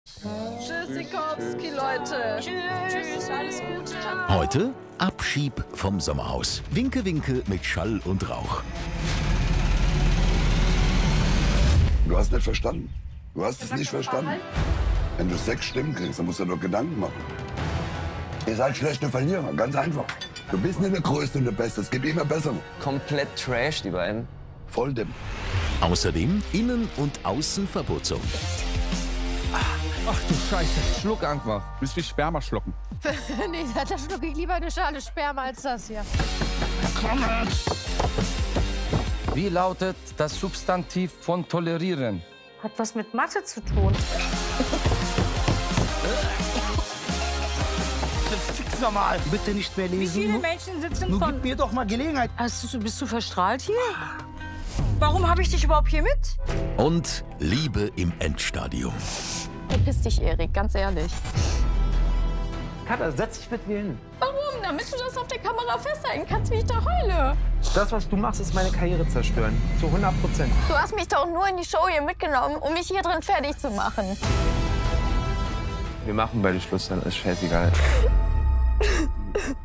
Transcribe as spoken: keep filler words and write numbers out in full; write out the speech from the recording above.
Tschüssikowski, Leute. Tschüss, alles Gute. Ciao. Heute Abschieb vom Sommerhaus. Winke, winke mit Schall und Rauch. Du hast nicht verstanden. Du hast es nicht verstanden. Wenn du sechs Stimmen kriegst, dann musst du dir doch Gedanken machen. Ihr seid schlechte Verlierer, ganz einfach. Du bist nicht der Größte und der Beste, es gibt immer bessere. Komplett Trash, die beiden. Voll dem. Außerdem Innen- und Außenverbotsung. Ach du Scheiße, schluck einfach. Du bist wie Sperma schlucken. Nee, da schlucke ich lieber eine Schale Sperma als das hier. Wie lautet das Substantiv von tolerieren? Hat was mit Mathe zu tun. Fix normal. Bitte nicht mehr lesen. Wie viele Menschen sitzen Nun von... gib mir doch mal Gelegenheit. Hast du, bist du verstrahlt hier? Warum habe ich dich überhaupt hier mit? Und Liebe im Endstadium. Verpiss dich, Erik, ganz ehrlich. Katha, setz dich mit mir hin. Warum? Damit du das auf der Kamera festhalten kannst, wie ich da heule. Das, was du machst, ist meine Karriere zerstören. Zu hundert Prozent. Du hast mich doch nur in die Show hier mitgenommen, um mich hier drin fertig zu machen. Wir machen beide Schluss, dann ist scheißegal.